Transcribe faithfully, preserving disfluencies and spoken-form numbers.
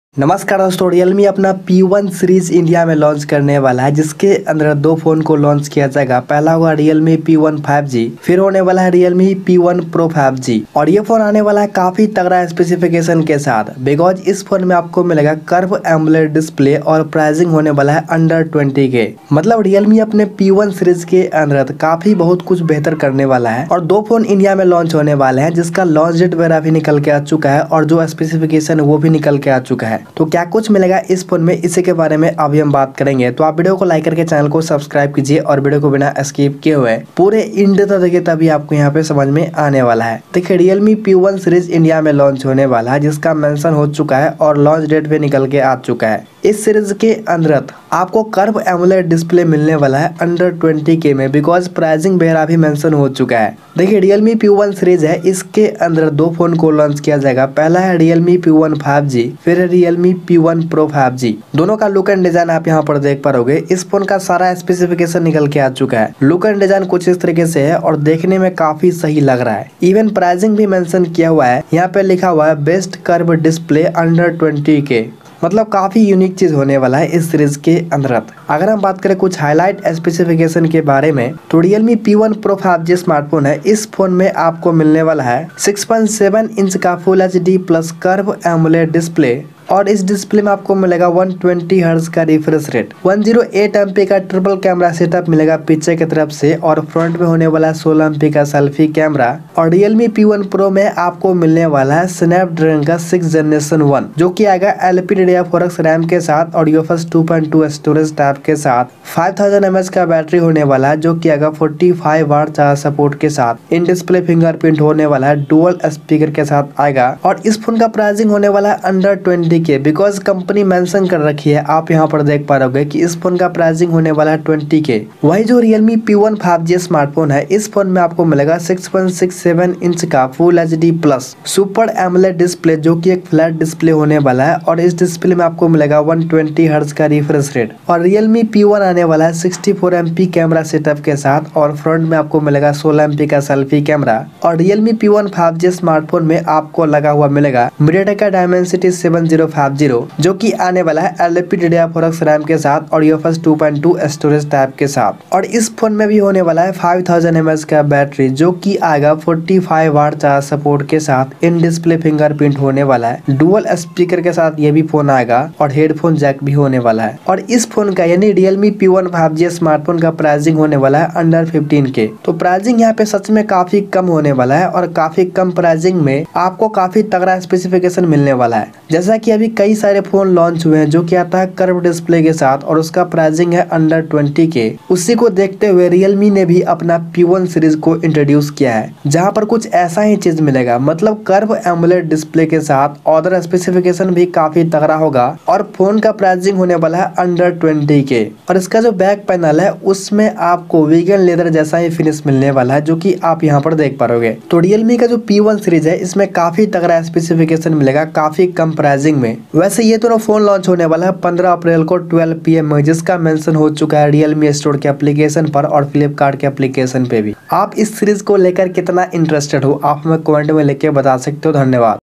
नमस्कार दोस्तों, रियलमी अपना पी वन सीरीज इंडिया में लॉन्च करने वाला है, जिसके अंदर दो फोन को लॉन्च किया जाएगा। पहला होगा Realme P one five G, फिर होने वाला है Realme P one pro five G. और ये फोन आने वाला है काफी तगड़ा स्पेसिफिकेशन के साथ, बिकॉज इस फोन में आपको मिलेगा कर्व एमोलेड डिस्प्ले और प्राइसिंग होने वाला है अंडर ट्वेंटी के। मतलब रियलमी अपने पी वन सीरीज के अंदर काफी बहुत कुछ बेहतर करने वाला है। और दो फोन इंडिया में लॉन्च होने वाले हैं, जिसका लॉन्च डेट वगैरह भी निकल के आ चुका है और जो स्पेसिफिकेशन वो भी निकल के आ चुका है। तो क्या कुछ मिलेगा इस फोन में, इसी के बारे में अभी हम बात करेंगे। तो आप वीडियो को लाइक करके चैनल को सब्सक्राइब कीजिए और वीडियो को बिना स्किप किए हुए पूरे इंड तक देखिए, तभी आपको यहाँ पे समझ में आने वाला है। देखिए, Realme P one series India में लॉन्च होने वाला है, जिसका मेंशन हो चुका है और लॉन्च डेट भी निकल के आ चुका है। इस सीरीज के अंदर आपको कर्व एमोलेड डिस्प्ले मिलने वाला है अंडर ट्वेंटी के में, बिकॉज प्राइसिंग वगैरह भी मेंशन हो चुका है। देखिए, रियलमी पी वन सीरीज है, इसके अंदर दो फोन को लॉन्च किया जाएगा। पहला है Realme P one five G, फिर है Realme P one pro five G. दोनों का लुक एंड डिजाइन आप यहाँ पर देख पाओगे। इस फोन का सारा स्पेसिफिकेशन निकल के आ चुका है। लुक एंड डिजाइन कुछ इस तरीके से है और देखने में काफी सही लग रहा है। इवन प्राइसिंग भी मेंशन किया हुआ है, यहाँ पे लिखा हुआ है best curve display under twenty K. मतलब काफी यूनिक चीज होने वाला है इस सीरीज के अंदर। अगर हम बात करें कुछ हाईलाइट स्पेसिफिकेशन के बारे में, तो Realme P one pro five G smartphone है। इस फोन में आपको मिलने वाला है सिक्स पॉइंट सेवन इंच का full H D plus curve AMOLED display, और इस डिस्प्ले में आपको मिलेगा वन ट्वेंटी हर्ट्ज का refresh rate, one O eight M P का ट्रिपल कैमरा सेटअप मिलेगा पीछे की तरफ से, और फ्रंट में होने वाला है सोलह एम पी का सेल्फी कैमरा। और रियलमी पी वन प्रो में आपको मिलने वाला है स्नैपड्रैगन का सिक्स जनरेशन वन, जो कि आएगा L P D D R four X RAM के साथ और UFS two point two storage tab के साथ। फाइव थाउजेंड एम एच का बैटरी होने वाला है, जो कि आएगा forty five watt charge support के साथ। इन डिस्प्ले फिंगरप्रिंट होने वाला है, डुअल स्पीकर के साथ आएगा। और इस फोन का प्राइसिंग होने वाला है under twenty K, because company mention कर रखी है। आप यहाँ पर देख पा रहे कि इस फोन का प्राइसिंग होने वाला है ट्वेंटी के। वही जो Realme P one five G smartphone है, इस फोन में आपको मिलेगा six point six seven inch का full H D plus super AMOLED display, जो कि एक फ्लैट डिस्प्ले होने वाला है। और इस डिस्प्ले में आपको मिलेगा वन ट्वेंटी हर्ट्ज का रिफ्रेश रेट। और रियलमी पी वन आने वाला है sixty four M P camera setup के साथ, और फ्रंट में आपको मिलेगा सोलह एम पी का सेल्फी कैमरा। और Realme P one five G smartphone में आपको लगा हुआ मिलेगा मीडियाटेक का Dimensity seven zero five zero, जो कि आने वाला है L P D D R four X RAM के साथ और UFS two point two storage tab के साथ। और इस फोन में भी होने वाला है फाइव थाउजेंड एम एच का बैटरी, जो कि आएगा forty five watt charge support के साथ। इन डिस्प्ले फिंगरप्रिंट होने वाला है, डुअल स्पीकर के साथ ये भी फोन आएगा, और हेडफोन जैक भी होने वाला है। और इस फोन का यानी Realme P one five G smartphone का प्राइसिंग होने वाला है अंडर फिफ्टीन के। तो प्राइसिंग यहाँ पे सच में काफी कम होने वाला है, और काफी कम प्राइसिंग में आपको काफी तगड़ा स्पेसिफिकेशन मिलने वाला है। जैसा कि अभी कई सारे फोन लॉन्च हुए हैं जो कि आता है कर्व डिस्प्ले के साथ, और उसका प्राइसिंग है अंडर ट्वेंटी के। उसी को देखते हुए रियलमी ने भी अपना पी वन सीरीज को इंट्रोड्यूस किया है, जहां पर कुछ ऐसा ही चीज मिलेगा। मतलब कर्व एमोलेड डिस्प्ले के साथ अदर स्पेसिफिकेशन भी काफी तगड़ा होगा, और फोन का प्राइसिंग होने वाला है अंडर ट्वेंटी के। और इसका जो बैक पैनल है, उसमें आपको वीगन लेदर जैसा ही फिनिश मिलने वाला है, जो कि आप यहाँ पर देख पाओगे। तो रियलमी का जो पी वन सीरीज है, इसमें काफी तगड़ा स्पेसिफिकेशन मिलेगा काफी कम प्राइसिंग में। वैसे ये दोनों फोन लॉन्च होने वाला है पंद्रह अप्रैल को ट्वेल्व पी एम में, जिसका मेंशन हो चुका है रियलमी स्टोर के एप्लीकेशन पर और फ्लिपकार्ट के एप्लीकेशन पे भी। आप इस सीरीज को लेकर कितना इंटरेस्टेड हो, आप हमें कमेंट में लिख के बता सकते हो। धन्यवाद।